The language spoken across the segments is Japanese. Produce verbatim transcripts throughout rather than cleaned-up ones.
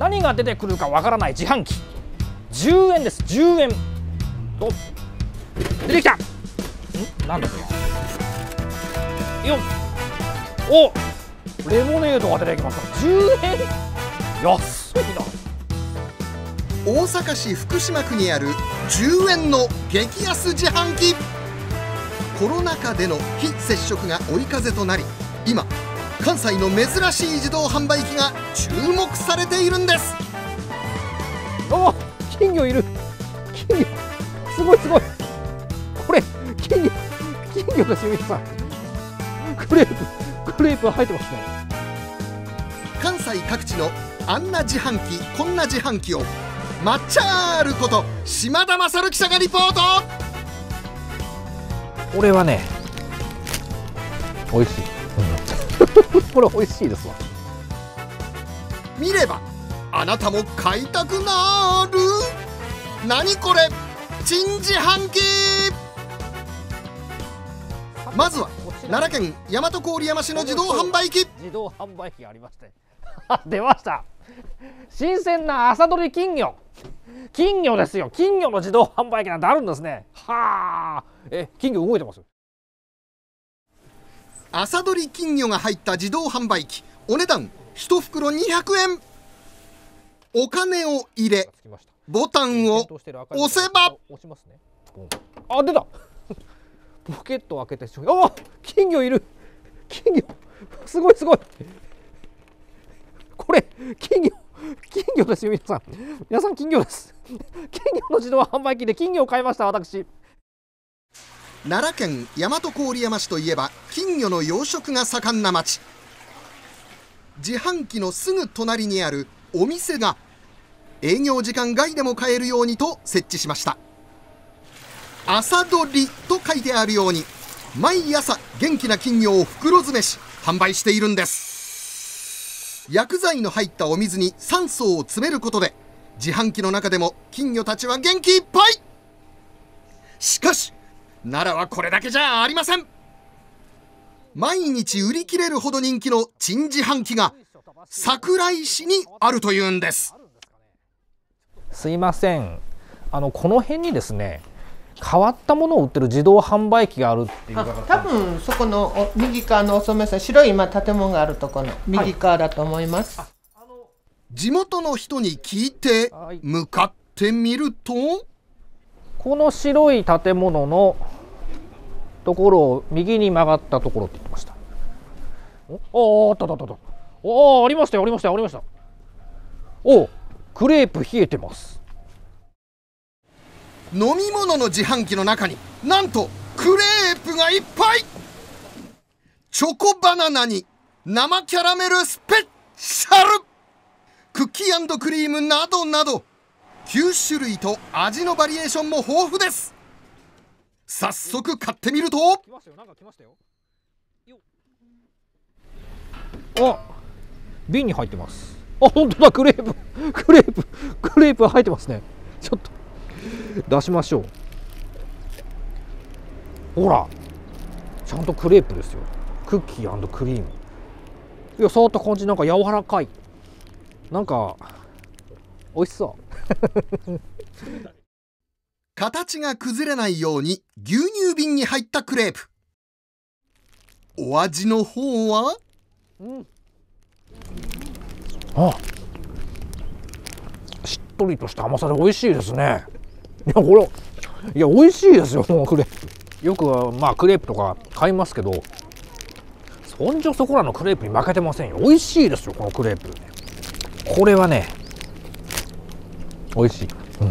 何が出てくるかわからない自販機、じゅうえんです。じゅうえんと出てきた。んなんだこれ。よっ、お、レモネードが出てきました。じゅうえん、安いな。 大阪市福島区にあるじゅうえんの激安自販機。コロナ禍での非接触が追い風となり、今関西の珍しい自動販売機が注目されているんです。 お、金魚いる。金魚すごいすごい。これ金魚、金魚ですよ皆さん。クレープクレープ入ってますね。 関西各地のあんな自販機こんな自販機をまっちゃーること島田勝記者がリポート。 これはね美味しい、うん、これ美味しいですわ。 見ればあなたも買いたくなる。何これ、珍自販機。まずは奈良県大和郡山市の自動販売機。 自動販売機がありまして出ました。新鮮な朝どり金魚。金魚ですよ。金魚の自動販売機なんてあるんですね。はあ、え、金魚動いてます。 朝どり金魚が入った自動販売機、お値段いち袋にひゃくえん。お金を入れボタンを押せば、 あ、出た。ポケットを開けて、あ、金魚いる。金魚すごいすごい。これ金魚、金魚ですよ皆さん。皆さん金魚です。金魚の自動販売機で金魚を買いました私。 奈良県大和郡山市といえば金魚の養殖が盛んな町。自販機のすぐ隣にあるお店が営業時間外でも買えるようにと設置しました。朝どりと書いてあるように毎朝元気な金魚を袋詰めし販売しているんです。薬剤の入ったお水に酸素を詰めることで自販機の中でも金魚たちは元気いっぱい。しかし奈良はこれだけじゃありません。毎日売り切れるほど人気の珍自販機が桜井市にあるというんです。 すいません、あのこの辺にですね変わったものを売ってる自動販売機があるっていう。 多分そこの右側のお染めさん、白い今建物があるところの右側だと思います、はい、 地元の人に聞いて向かってみると、 この白い建物のところを右に曲がったところって言ってました。おお、あったあったあった。おお、ありましたよありましたよありました。お、クレープ冷えてます。 飲み物の自販機の中になんとクレープがいっぱい。チョコバナナに生キャラメルスペシャル、クッキー&クリームなどなどきゅう種類と味のバリエーションも豊富です。早速買ってみると、 あ、瓶に入ってます。あ、本当だ、クレープクレープクレープ入ってますね。ちょっと出しましょう。ほら、ちゃんとクレープですよ。クッキー&クリーム。いや、触った感じなんか柔らかい。なんか美味しそう形が崩れないように牛乳瓶に入ったクレープ。お味の方は、 うん、あ、しっとりとした甘さで美味しいですね。いや、これ、いや、美味しいですよ。もうクレープ、よくまあクレープとか買いますけど、そんじょそこらのクレープに負けてませんよ。美味しいですよこのクレープ。これはね美味しい、うん、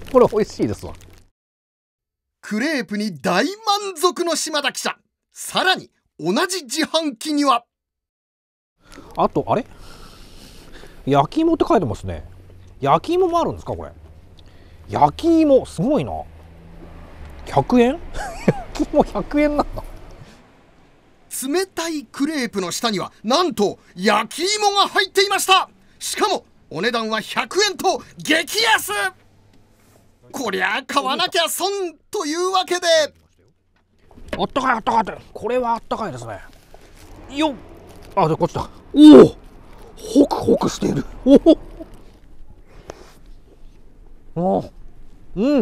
これ美味しいですわ。 クレープに大満足の島田記者。さらに同じ自販機には、 あとあれ、焼き芋って書いてますね。焼き芋もあるんですかこれ。焼き芋すごいな。ひゃくえん焼き芋ひゃくえんなんだ。 冷たいクレープの下にはなんと焼き芋が入っていました。しかもお値段はひゃくえんと激安。こりゃ買わなきゃ損というわけで、 あったかいあったかいって、これはあったかいですね。よっ、あ、でこっちだ。おお、ホクホクしている。おお、 あ、うん。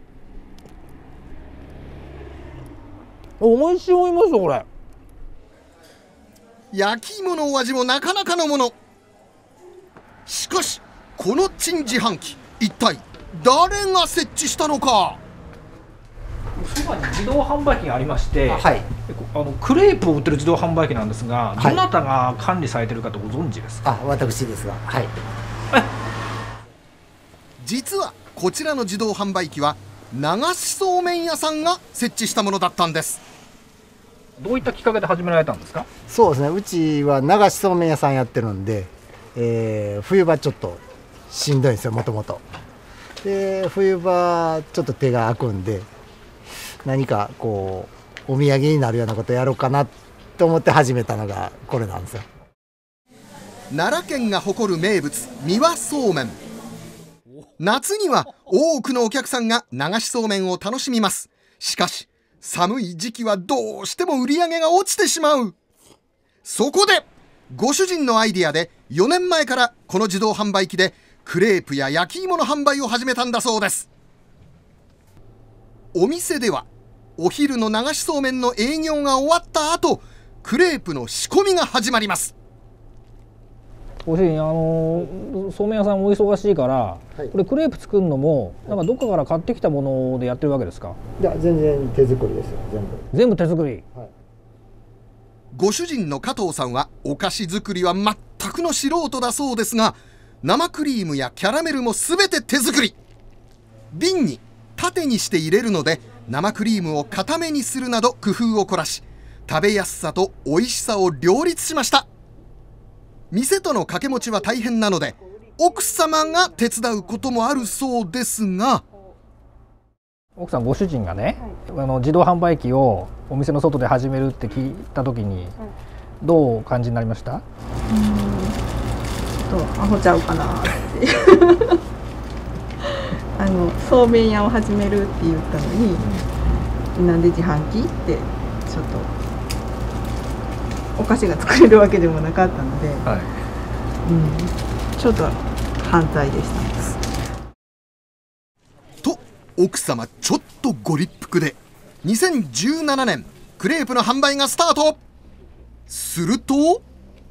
おいしい思いますよこれ。 焼き芋のお味もなかなかのもの。しかしこのチン自販機、一体誰が設置したのか。 そばに自動販売機がありまして、 はい、 あのクレープを売ってる自動販売機なんですが、 はい、 どなたが管理されてるかとご存知ですか。 あ、私ですが、はい。 実はこちらの自動販売機は流しそうめん屋さんが設置したものだったんです。 どういったきっかけで始められたんですか。 そうですね、うちは流しそうめん屋さんやってるんで、えー、冬場ちょっとしんどいんですよ、もともと。で冬場ちょっと手が空くんで、何かこうお土産になるようなことやろうかなと思って始めたのがこれなんですよ。 奈良県が誇る名物、三輪そうめん。夏には多くのお客さんが流しそうめんを楽しみます。しかし寒い時期はどうしても売り上げが落ちてしまう。そこでご主人のアイディアでよねんまえからこの自動販売機でクレープや焼き芋の販売を始めたんだそうです。お店ではお昼の流しそうめんの営業が終わった後、クレープの仕込みが始まります。 ご主人、あのそうめん屋さんお忙しいから、はい、これクレープ作るのもなんかどっかから買ってきたものでやってるわけですか。 いや、全然手作りですよ。全部全部手作り、 はい。 ご主人の加藤さんはお菓子作りは全くの素人だそうですが、生クリームやキャラメルも全て手作り。瓶に縦にして入れるので生クリームを固めにするなど工夫を凝らし、食べやすさと美味しさを両立しました。店との掛け持ちは大変なので奥様が手伝うこともあるそうですが、 奥さん、ご主人がね、はい、あの自動販売機をお店の外で始めるって聞いた時に、はい、どうお感じになりました？うーんとアホちゃうかなってあのそうめん屋を始めるって言ったのに、うん、なんで自販機ってちょっとお菓子が作れるわけでもなかったので、はい、うん、ちょっと反対でした。 と奥様ちょっとご立腹でにせんじゅうななねんクレープの販売がスタート。すると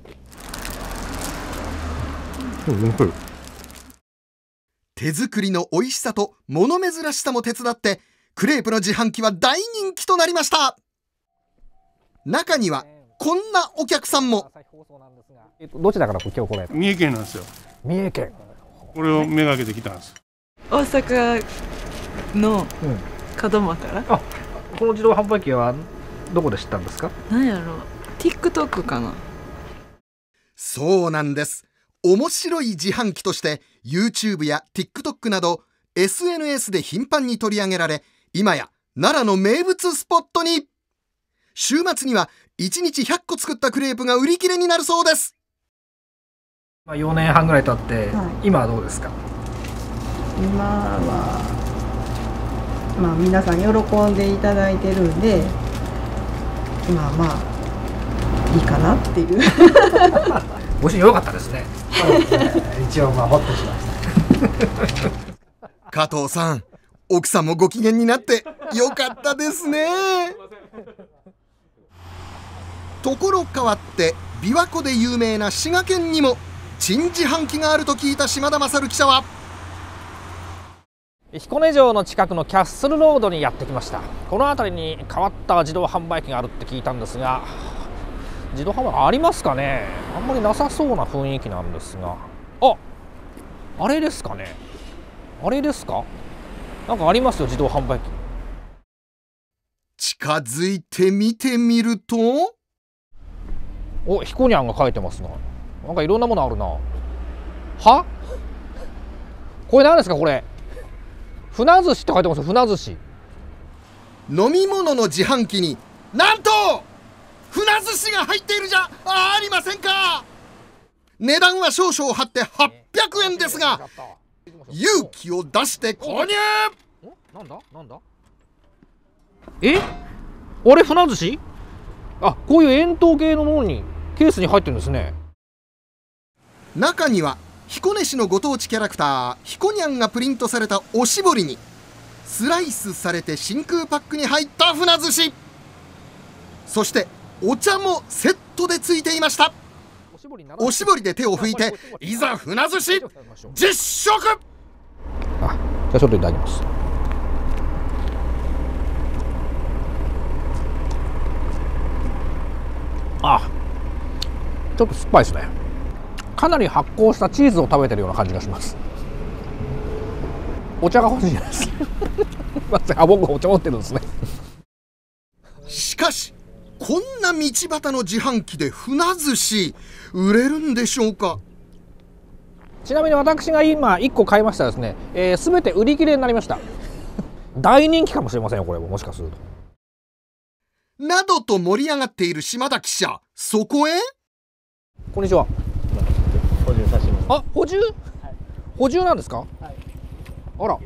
手作りの美味しさと物珍しさも手伝ってクレープの自販機は大人気となりました。中にはこんなお客さんも。 どちらから今日これ？ 三重県なんですよ。 三重県。 これをめがけてきたんです。 大阪の門真から、うん、 あ、この自動販売機はどこで知ったんですか？ なんやろう、TikTok かな。 そうなんです。面白い自販機として YouTube や TikTok など エスエヌエス で頻繁に取り上げられ、今や奈良の名物スポットに。週末にはいちにちひゃっこ作ったクレープが売り切れになるそうです。 よねんはんぐらい経って、はい、今はどうですか？ 今はまあ皆さん喜んでいただいてるんで、まあまあいいかなっていうご主人良かったですね。 一応まあホッとしました加藤さん、奥さんもご機嫌になってよかったですね。ところ変わって琵琶湖で有名な滋賀県にも珍自販機があると聞いた島田勝記者は、 彦根城の近くのキャッスルロードにやってきました。この辺りに変わった自動販売機があるって聞いたんですが、自動販売機ありますかね？あんまりなさそうな雰囲気なんですが、あ、あれですかね？あれですか？なんかありますよ、自動販売機。 近づいて見てみると、 お、ひこにゃんが書いてますが、なんかいろんなものあるな。は？これ何ですかこれ？船寿司って書いてますよ、船寿司。 飲み物の自販機になんと船寿司が入っているじゃあありませんか。値段は少々張ってはっぴゃくえんですが、勇気を出して購入。 なんだなんだ、え、あれ船寿司？あ、こういう円筒形のものにケースに入ってるんですね。 中には彦根市のご当地キャラクターひこにゃんがプリントされたおしぼりにスライスされて真空パックに入った船寿司、そしてお茶もセットでついていました。おしぼりで手を拭いていざ船寿司実食。 あ、じゃあちょっといただきます。あ、ちょっと酸っぱいですね。かなり発酵したチーズを食べてるような感じがします。お茶が欲しいです。あ、僕お茶持ってるんですね。 しかしこんな道端の自販機で船寿司売れるんでしょうか。 ちなみに私が今いっこ買いましたらですね、えー、全て売り切れになりました。大人気かもしれませんよ、これももしかすると。 などと盛り上がっている島田記者、そこへ。 こんにちは。 補充させてもらいます。 あ、補充、はい、補充なんですか。はい、あら、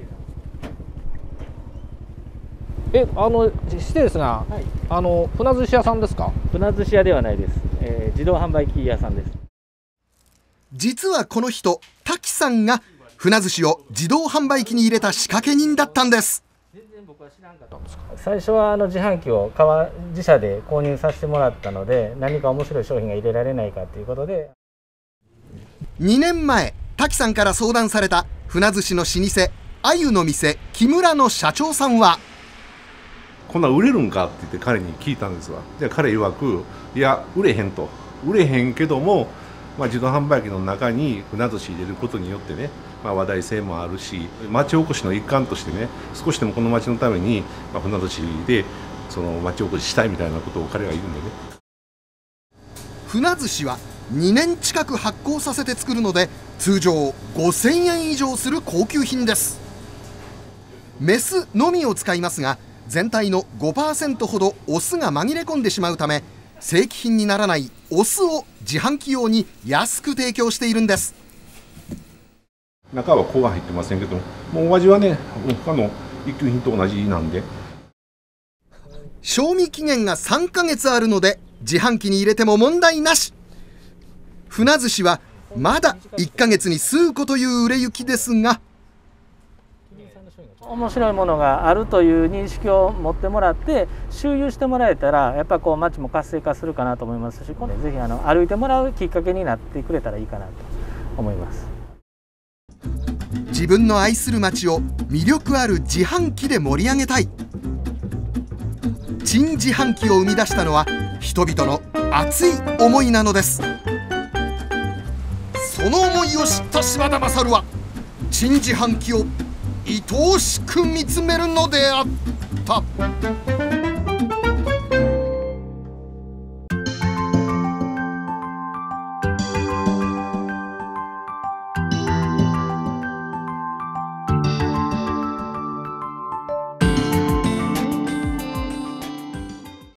え、あの失礼ですが、はい、あの船寿司屋さんですか。 船寿司屋ではないです、えー、自動販売機屋さんです。 実はこの人、滝さんが船寿司を自動販売機に入れた仕掛け人だったんです。 最初はあの自販機を川自社で購入させてもらったので、何か面白い商品が入れられないかということで。 にねんまえ、滝さんから相談された船寿司の老舗鮎の店木村の社長さんは、 こんな売れるんかって言って彼に聞いたんですわ。で彼曰く、いや売れへんと、売れへんけども、まあ、自動販売機の中に船寿司入れることによってね、まあ、話題性もあるし、町おこしの一環としてね、少しでもこの町のために、まあ、船寿司でその町おこししたいみたいなことを彼が言うんでね。 船寿司はにねん近く発酵させて作るので、通常ごせんえん以上する高級品です。メスのみを使いますが、全体の ごパーセント ほどオスが紛れ込んでしまうため、正規品にならないオスを自販機用に安く提供しているんです。 中は粉が入ってませんけども、お味はね、他の一級品と同じなんで。 賞味期限がさんかげつあるので自販機に入れても問題なし。船寿司はまだいっかげつに数個という売れ行きですが、 面白いものがあるという認識を持ってもらって周遊してもらえたら、やっぱこう街も活性化するかなと思いますし、ぜひあの歩いてもらうきっかけになってくれたらいいかなと思います。 自分の愛する街を魅力ある自販機で盛り上げたい。珍自販機を生み出したのは人々の熱い思いなのです。その思いを知った島田勝は珍自販機を愛おしく見つめるのであった。